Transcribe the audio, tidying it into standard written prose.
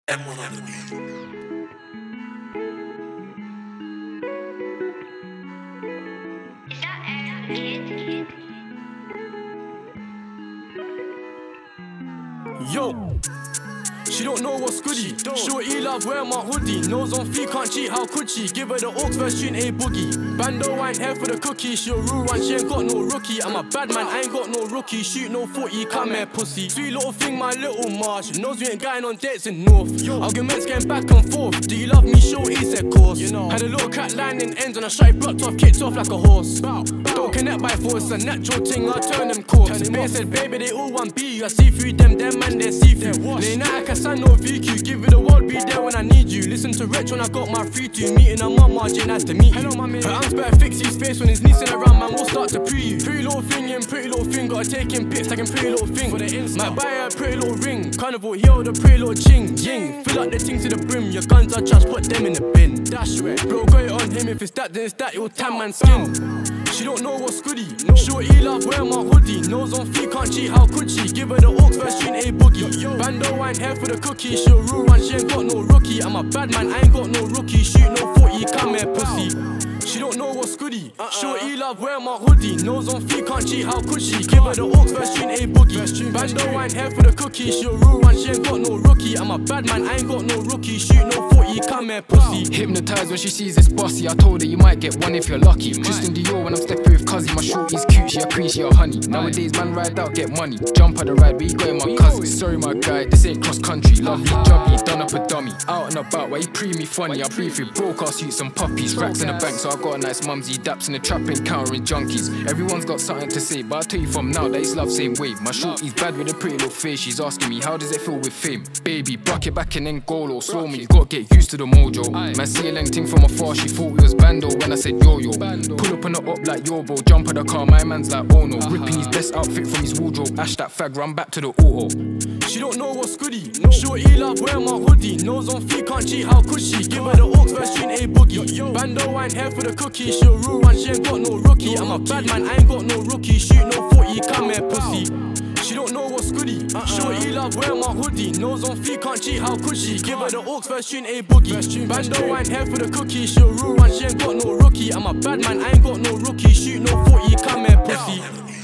M1 on the beat. Is that kid? Yo, she don't know what's goody. Shorty love wear my hoodie. Nose on feet, can't cheat, how could she? Give her the aux verse, tune A boogie. Bando ain't here for the cookie. She'll rule one, she ain't got no rookie. I'm a bad man, I ain't got no rookie. Shoot no 40, come here pussy. Sweet little thing, my little marsh. Knows we ain't going on dates in North. Arguments getting back and forth. Do you love me? Shorty said course. Had a little cat line in ends and I shot blocked off, kicked off like a horse. Don't connect by force, a natural thing, I turn them course. Bae said, baby, they all want B. I see through them man, they see through. Late night, I can sign no VQ. Give it the world, be there when I need you. Listen to Rich when I got my 3-2. Meeting her mama, Jay, nice to meet you. Her arms better fix his face when his niece in around, man, we'll start to pre you. Pretty little thing, yeah, pretty little thing. Gotta take him pics, like a pretty little thing. For the Insta. Might buy her a pretty little ring. Carnival, yo, the pretty little ching, ying. Fill up the thing to the brim. Your guns are trash, put them in the bin. Dash away. Bro, got it on him. If it's that, then it's that. It'll tan man's skin. She don't know what's goody. Shorty love wear my hoodie. Nose on feet, can't cheat, how could she? Give her the aux verse, tune A boogie. Bando ain't here for the cookie. She'll rule one, she ain't got no rookie. I'm a bad man, I ain't got no rookie. Shoot no 40, come here pussy. She don't know what's goody. Shorty love wear my hoodie. Nose on feet, can't cheat, how could she? Give her the aux verse, tune A boogie. Bando ain't here for the cookie. She'll rule one, she ain't got no rookie. I'm a bad man, I ain't got no rookie. Shoot no 40, come here pussy. Hypnotised when she sees this bossy. I told her you might get one if you're lucky. Christian Dior when I'm stepping with Cuzzy. My shorty's cute, she appreciate honey. Nowadays man ride out, get money. Jump on the ride, we got my cousin. Sorry my guy, this ain't cross country. Lovely jobby, done up a dummy. Out and about, why you pre me funny? I breathe through broke suits and puppies. Racks in the bank, so I got a nice mumsy. Daps in the trap, encountering junkies. Everyone's got something to say, but I'll tell you from now that it's love same way. My shorty's bad with a pretty little face. She's asking me, how does it feel with fame? Baby, buck it back and then go slow me. You gotta get used to the mojo. Man, see a length thing from afar, she thought we was bando when I said yo-yo. Pull up on the up like yo bro, jump on the car, my man's like oh no. Ripping his best outfit from his wardrobe. Ash that fag, run back to the auto. She don't know what's goody. Shorty love wear my hoodie. Nose on feet, can't cheat, how could she? Give her the aux verse, tune A boogie. Bando ain't here for the cookie. She'll rule one, she ain't got no rookie. I'm a bad man, I ain't got no rookie. Shoot no 40, come here pussy. She don't know what's goody. Shorty love wear my hoodie. Nose on feet, can't cheat, how could she? Give her the aux verse, tune A boogie. Bando ain't here for the cookie. She'll rule one, she ain't got no rookie. I'm a bad man, I ain't got no rookie. Shoot no 40, come here pussy.